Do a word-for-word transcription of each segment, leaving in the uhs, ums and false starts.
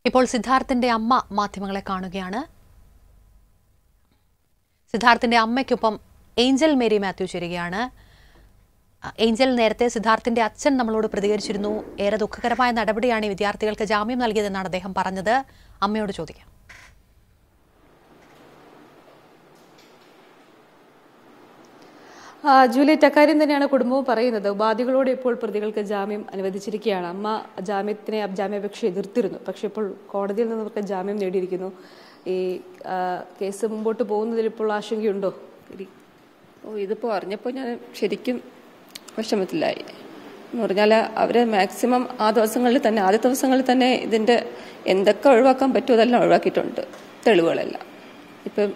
ഇപ്പോൾ സിദ്ധാർത്ഥിന്റെ അമ്മ മാധ്യമങ്ങളെ കാണുകയാണ്. സിദ്ധാർത്ഥിന്റെ അമ്മയ്ക്കൊപ്പം ഏഞ്ചൽ മേരി മാത്യു ചേരുകയാണ്. ഏഞ്ചൽ, നേരത്തെ സിദ്ധാർത്ഥിന്റെ അച്ഛൻ നമ്മളോട് പ്രതികരിച്ചിരുന്നു. ഏറെ ദുഃഖകരമായ നടപടിയാണ് ഈ വിദ്യാർത്ഥികൾക്ക് ജാമ്യം നൽകിയതെന്നാണ് അദ്ദേഹം പറഞ്ഞത്. അമ്മയോട് ചോദിക്കാം. ജൂലിയറ്റ്, അക്കാര്യം തന്നെയാണ് കുടുംബവും പറയുന്നത്. ഉപാധികളോടെ ഇപ്പോൾ പ്രതികൾക്ക് ജാമ്യം അനുവദിച്ചിരിക്കുകയാണ്. അമ്മ ജാമ്യത്തിനെ ജാമ്യാപേക്ഷ എതിർത്തിരുന്നു, പക്ഷെ ഇപ്പോൾ കോടതിയിൽ നിന്ന് അവർക്ക് ജാമ്യം നേടിയിരിക്കുന്നു. ഈ കേസ് മുമ്പോട്ട് പോകുന്നതിൽ ഇപ്പോൾ ആശങ്കയുണ്ടോ? ഓ ഇതിപ്പോൾ അറിഞ്ഞപ്പോൾ ഞാൻ ശരിക്കും വിഷമത്തിലായി. എന്ന് പറഞ്ഞാൽ അവർ മാക്സിമം ആ ദിവസങ്ങളിൽ തന്നെ ആദ്യ ദിവസങ്ങളിൽ തന്നെ ഇതിൻ്റെ എന്തൊക്കെ ഒഴിവാക്കാൻ പറ്റുമോ അതെല്ലാം ഒഴിവാക്കിയിട്ടുണ്ട്, തെളിവുകളെല്ലാം. ഇപ്പം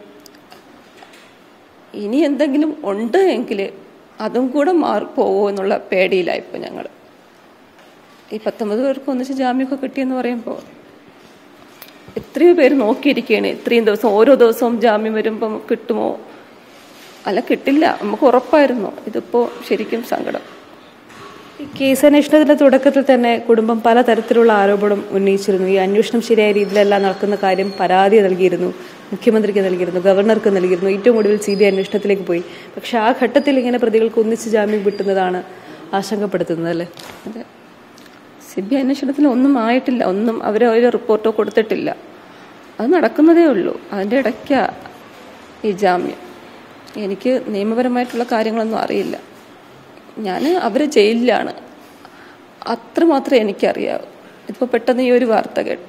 ഇനി എന്തെങ്കിലും ഉണ്ട് എങ്കിൽ അതും കൂടെ മാറിപ്പോവോ എന്നുള്ള പേടിയിലായിപ്പോൾ ഞങ്ങൾ. ഈ പത്തൊമ്പത് പേർക്ക് ഒന്നിച്ച് ജാമ്യമൊക്കെ കിട്ടിയെന്ന് പറയുമ്പോൾ എത്രയോ പേര് നോക്കിയിരിക്കുകയാണ്. ഇത്രയും ദിവസം ഓരോ ദിവസവും ജാമ്യം വരുമ്പം കിട്ടുമോ, അല്ല കിട്ടില്ല, നമുക്ക് ഉറപ്പായിരുന്നു. ഇതിപ്പോൾ ശരിക്കും സങ്കടം. കേസ് അന്വേഷണത്തിന്റെ തുടക്കത്തിൽ തന്നെ കുടുംബം പലതരത്തിലുള്ള ആരോപണം ഉന്നയിച്ചിരുന്നു. ഈ അന്വേഷണം ശരിയായ രീതിയിലല്ല നടക്കുന്ന കാര്യം പരാതി നൽകിയിരുന്നു, മുഖ്യമന്ത്രിക്ക് നൽകിയിരുന്നു, ഗവർണർക്ക് നൽകിയിരുന്നു. ഏറ്റവും ഒടുവിൽ സി ബി ഐ അന്വേഷണത്തിലേക്ക് പോയി. പക്ഷെ ആ ഘട്ടത്തിൽ ഇങ്ങനെ പ്രതികൾക്ക് ഒന്നിച്ച് ജാമ്യം കിട്ടുന്നതാണ് ആശങ്കപ്പെടുത്തുന്നത്, അല്ലേ? അതെ, സി ബി ഐ അന്വേഷണത്തിൽ ഒന്നും ആയിട്ടില്ല, ഒന്നും അവർ ഒരു റിപ്പോർട്ടോ കൊടുത്തിട്ടില്ല. അത് നടക്കുന്നതേ ഉള്ളൂ. അതിൻ്റെ ഇടയ്ക്കാ ഈ ജാമ്യം. എനിക്ക് നിയമപരമായിട്ടുള്ള കാര്യങ്ങളൊന്നും അറിയില്ല. ഞാൻ അവർ ജയിലിലാണ്, അത്രമാത്രമേ എനിക്കറിയാവൂ. ഇതിപ്പോൾ പെട്ടെന്ന് ഈ ഒരു വാർത്ത കേട്ടു.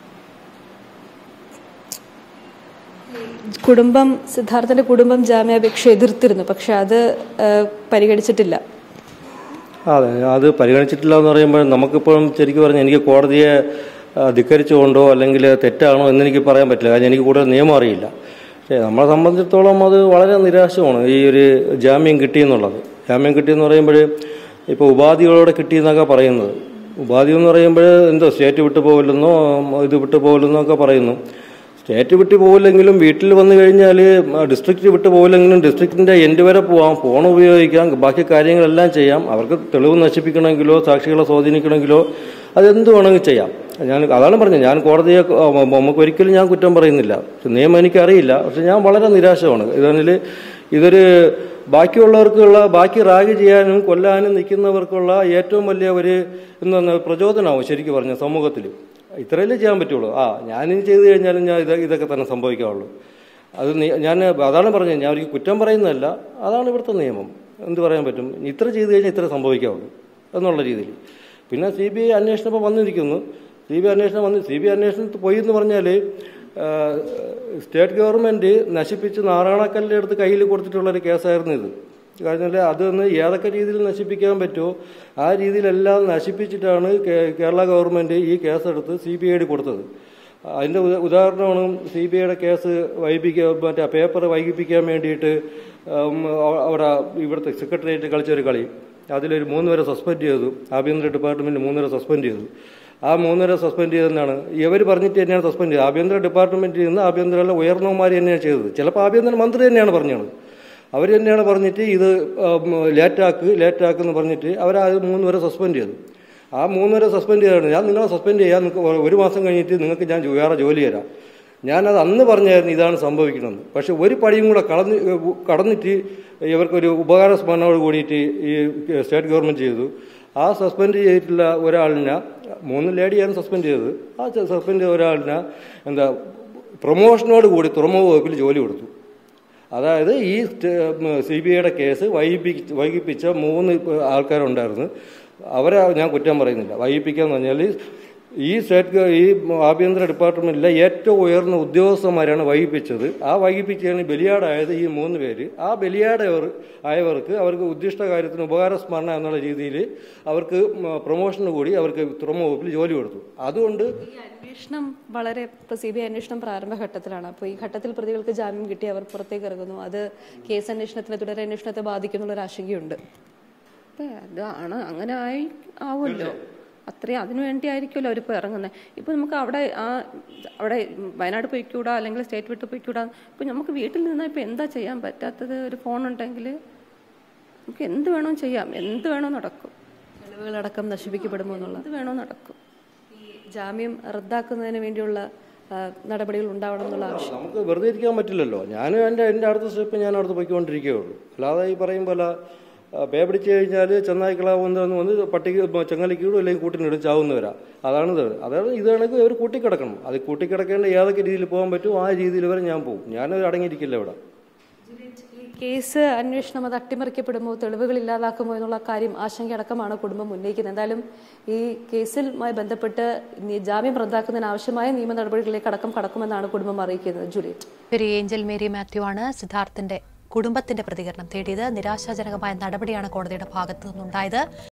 കുടുംബം സിദ്ധാർത്ഥന്റെ കുടുംബം ജാമ്യാപേക്ഷ എതിർത്തിരുന്നു, പക്ഷെ അത് പരിഗണിച്ചിട്ടില്ല. അതെ, അത് പരിഗണിച്ചിട്ടില്ല എന്ന് പറയുമ്പോൾ നമുക്കിപ്പോഴും ശരിക്കും പറഞ്ഞാൽ എനിക്ക് കോടതിയെ ധിക്കരിച്ചുകൊണ്ടോ അല്ലെങ്കിൽ തെറ്റാണോ എന്നെനിക്ക് പറയാൻ പറ്റില്ല. കാരണം എനിക്ക് കൂടുതൽ നിയമം അറിയില്ല. പക്ഷേ നമ്മളെ സംബന്ധിച്ചിടത്തോളം അത് വളരെ നിരാശമാണ് ഈ ഒരു ജാമ്യം കിട്ടിയെന്നുള്ളത്. ജാമ്യം കിട്ടിയെന്ന് പറയുമ്പോൾ ഇപ്പോൾ ഉപാധികളോടെ കിട്ടിയെന്നൊക്കെ പറയുന്നത്. ഉപാധി എന്ന് പറയുമ്പോൾ എന്തോ സ്റ്റേറ്റ് വിട്ടു പോകില്ലെന്നോ ഇത് വിട്ടു പോകില്ലെന്നോ ഒക്കെ പറയുന്നു. സ്റ്റേറ്റ് വിട്ടു പോകില്ലെങ്കിലും വീട്ടിൽ വന്നു കഴിഞ്ഞാൽ ഡിസ്ട്രിക്റ്റ് വിട്ടു പോകില്ലെങ്കിലും ഡിസ്ട്രിക്റ്റിൻ്റെ എൻഡ് വരെ പോവാം, ഫോൺ ഉപയോഗിക്കാം, ബാക്കി കാര്യങ്ങളെല്ലാം ചെയ്യാം. അവർക്ക് തെളിവ് നശിപ്പിക്കണമെങ്കിലോ സാക്ഷികളെ സ്വാധീനിക്കണമെങ്കിലോ അതെന്ത് വേണമെങ്കിൽ ചെയ്യാം. ഞാൻ അതാണ് പറഞ്ഞത്, ഞാൻ കോടതിയെ നമുക്ക് ഒരിക്കലും ഞാൻ കുറ്റം പറയുന്നില്ല. നിയമം എനിക്കറിയില്ല, പക്ഷെ ഞാൻ വളരെ നിരാശമാണ്. ഇതാണെങ്കിൽ ഇതൊരു ബാക്കിയുള്ളവർക്കുള്ള ബാക്കി റാഗ് ചെയ്യാനും കൊല്ലാനും നിൽക്കുന്നവർക്കുള്ള ഏറ്റവും വലിയ ഒരു എന്താ പ്രചോദനമാവും ശരിക്കും പറഞ്ഞ സമൂഹത്തിൽ. ഇത്രയല്ലേ ചെയ്യാൻ പറ്റുള്ളൂ. ആ ഞാനിനി ചെയ്തു കഴിഞ്ഞാലും ഞാൻ ഇത് ഇതൊക്കെ തന്നെ സംഭവിക്കാവുള്ളൂ. അത് ഞാൻ അതാണ് പറഞ്ഞത്, ഞാൻ അവർക്ക് കുറ്റം പറയുന്നതല്ല, അതാണ് ഇവിടുത്തെ നിയമം. എന്ത് പറയാൻ പറ്റും, ഇത്ര ചെയ്തു കഴിഞ്ഞാൽ ഇത്ര സംഭവിക്കാവുള്ളൂ എന്നുള്ള രീതിയിൽ. പിന്നെ സി ബി ഐ അന്വേഷണം ഇപ്പോൾ വന്നിരിക്കുന്നു. സി ബി ഐ അന്വേഷണം വന്ന് സി ബി ഐ അന്വേഷണത്തിൽ പോയി എന്ന് പറഞ്ഞാൽ സ്റ്റേറ്റ് ഗവൺമെൻറ് നശിപ്പിച്ച് നാറാണക്കല്ലിൻ്റെ അടുത്ത് കയ്യിൽ കൊടുത്തിട്ടുള്ളൊരു കേസായിരുന്നു ഇത്. കാരണം അതൊന്ന് ഏതൊക്കെ രീതിയിൽ നശിപ്പിക്കാൻ പറ്റുമോ ആ രീതിയിലെല്ലാം നശിപ്പിച്ചിട്ടാണ് കേരള ഗവൺമെൻറ് ഈ കേസെടുത്ത് സി ബി ഐയുടെ കൊടുത്തത്. അതിൻ്റെ ഉദാഹരണമാണ് സി ബി ഐയുടെ കേസ് വൈകിപ്പിക്കുക, മറ്റേ പേപ്പർ വൈകിപ്പിക്കാൻ വേണ്ടിയിട്ട് അവിടെ ഇവിടുത്തെ സെക്രട്ടേറിയറ്റ് കളിച്ചൊരു കളി. അതിലൊരു മൂന്ന് പേരെ സസ്പെൻഡ് ചെയ്തു, ആഭ്യന്തര ഡിപ്പാർട്ട്മെൻറ്റ് മൂന്ന് പേരെ സസ്പെൻഡ് ചെയ്തു. ആ മൂന്നര സസ്പെൻഡ് ചെയ്തെന്നാണ് ഇവർ പറഞ്ഞിട്ട് തന്നെയാണ് സസ്പെൻഡ് ചെയ്തത്. ആഭ്യന്തര ഡിപ്പാർട്ട്മെൻറ്റിൽ നിന്ന് ആഭ്യന്തര ഉയർന്നവന്മാർ തന്നെയാണ് ചെയ്തത്. ചിലപ്പോൾ ആഭ്യന്തര മന്ത്രി തന്നെയാണ് പറഞ്ഞത്. അവർ തന്നെയാണ് പറഞ്ഞിട്ട് ഇത് ലേറ്റാക്ക് ലേറ്റാക്കെന്ന് പറഞ്ഞിട്ട് അവർ ആ മൂന്ന് പേരെ സസ്പെൻഡ് ചെയ്തു. ആ മൂന്ന് പേരെ സസ്പെൻഡ് ചെയ്താണ്. ഞാൻ നിങ്ങളെ സസ്പെൻഡ് ചെയ്യാൻ ഒരു മാസം കഴിഞ്ഞിട്ട് നിങ്ങൾക്ക് ഞാൻ വേറെ ജോലി തരാം. ഞാനത് അന്ന് പറഞ്ഞായിരുന്നു ഇതാണ് സംഭവിക്കണമെന്ന്. പക്ഷെ ഒരു പടിയും കൂടെ കടന്ന് കടന്നിട്ട് ഇവർക്കൊരു ഉപകാര സ്മരണയോട് കൂടിയിട്ട് ഈ സ്റ്റേറ്റ് ഗവൺമെൻറ് ചെയ്തു. ആ സസ്പെൻഡ് ചെയ്തിട്ടുള്ള ഒരാളിനെ, മൂന്ന് ലേഡിയാണ് സസ്പെൻഡ് ചെയ്തത്, ആ സസ്പെൻഡ് ചെയ്ത ഒരാളിനെ എന്താ പ്രൊമോഷനോട് കൂടി തുറമുഖ വകുപ്പിൽ ജോലി കൊടുത്തു. അതായത് ഈ സി ബി ഐയുടെ കേസ് വൈകിപ്പിച്ച് വൈകിപ്പിച്ച മൂന്ന് ആൾക്കാരുണ്ടായിരുന്നു. അവരെ ഞാൻ കുറ്റം പറയുന്നില്ല. വൈകിപ്പിക്കുക എന്ന് പറഞ്ഞാൽ ഈ സ്റ്റേറ്റ് ഈ ആഭ്യന്തര ഡിപ്പാർട്ട്മെൻറ്റിലെ ഏറ്റവും ഉയർന്ന ഉദ്യോഗസ്ഥന്മാരാണ് വൈകിപ്പിച്ചത്. ആ വൈകിപ്പിച്ചാണ് ബലിയാടായത് ഈ മൂന്ന് പേര്. ആ ബലിയാട് ആയവർക്ക് അവർക്ക് ഉദ്ദിഷ്ട കാര്യത്തിന് ഉപകാര സ്മരണ എന്നുള്ള രീതിയിൽ അവർക്ക് പ്രൊമോഷന് കൂടി അവർക്ക് തുറമുഖ വകുപ്പിൽ ജോലി കൊടുത്തു. അതുകൊണ്ട് ഈ അന്വേഷണം വളരെ ഇപ്പോൾ സി ബി ഐ അന്വേഷണം പ്രാരംഭഘട്ടത്തിലാണ്. അപ്പോൾ ഈ ഘട്ടത്തിൽ പ്രതികൾക്ക് ജാമ്യം കിട്ടി അവർ പുറത്തേക്ക് ഇറങ്ങുന്നു. അത് കേസ് അന്വേഷണത്തിന് തുടരന്വേഷണത്തെ ബാധിക്കുന്നുള്ളൊരു ആശങ്കയുണ്ട്. അതാണ് അങ്ങനെ ആയി ആവുമല്ലോ, അത്രയും അതിനു വേണ്ടി ആയിരിക്കുമല്ലോ അവരിപ്പോൾ ഇറങ്ങുന്നത്. ഇപ്പോൾ നമുക്ക് അവിടെ ആ അവിടെ വയനാട് പോയിക്കൂടാ അല്ലെങ്കിൽ സ്റ്റേറ്റ് വിട്ട് പോയിക്കൂടാ. ഇപ്പോൾ നമുക്ക് വീട്ടിൽ നിന്നാൽ ഇപ്പോൾ എന്താ ചെയ്യാൻ പറ്റാത്തത്? ഒരു ഫോൺ ഉണ്ടെങ്കിൽ നമുക്ക് എന്ത് വേണോ ചെയ്യാം, എന്ത് വേണോ നടക്കും. തെളിവുകളടക്കം നശിപ്പിക്കപ്പെടുമോ എന്നുള്ളത് എന്ത് വേണോ നടക്കും. ജാമ്യം റദ്ദാക്കുന്നതിന് വേണ്ടിയുള്ള നടപടികൾ ഉണ്ടാവണം എന്നുള്ള ആവശ്യം നമുക്ക് വെറുതെ ഇരിക്കാൻ പറ്റില്ലല്ലോ. ഞാൻ എൻ്റെ എൻ്റെ അടുത്ത സ്റ്റെപ്പ് ഞാൻ അടുത്ത് പോയിക്കൊണ്ടിരിക്കുകയുള്ളൂ. അല്ലാതെ ഈ പറയും പോലെ പേ പിടിച്ചു കഴിഞ്ഞാൽ ചെന്നായിക്കളാവുന്നതെന്ന് വന്ന് പട്ടിക്ക് ചെങ്ങലിക്കൂടും അല്ലെങ്കിൽ കൂട്ടിനിടും ചാവുന്നവരാ. അതാണ് ഇത്. അതായത് ഇത് കണക്ക് ഇവർ കൂട്ടിക്കിടക്കണം. അത് കൂട്ടിക്കിടക്കേണ്ട ഏതൊക്കെ രീതിയിൽ പോകാൻ പറ്റും ആ രീതിയിൽ വരെ ഞാൻ പോകും. ഞാൻ അടങ്ങിയിരിക്കില്ല ഇവിടെ. കേസ് അന്വേഷണം അത് അട്ടിമറിക്കപ്പെടുമോ, തെളിവുകൾ ഇല്ലാതാക്കുമോ എന്നുള്ള കാര്യം ആശങ്കയടക്കമാണ് കുടുംബം ഉന്നയിക്കുന്നത്. എന്തായാലും ഈ കേസുമായി ബന്ധപ്പെട്ട് ജാമ്യം റദ്ദാക്കുന്നതിന് ആവശ്യമായ നിയമ നടപടികളിലേക്ക് അടക്കം കടക്കുമെന്നാണ് കുടുംബം അറിയിക്കുന്നത്. ജൂലിയറ്റ്. ഏഞ്ചൽ മേരി മാത്യു ആണ് സിദ്ധാർത്ഥിന്റെ കുടുംബത്തിന്റെ പ്രതികരണം തേടിയത്. നിരാശാജനകമായ നടപടിയാണ് കോടതിയുടെ ഭാഗത്തു നിന്നുണ്ടായത്.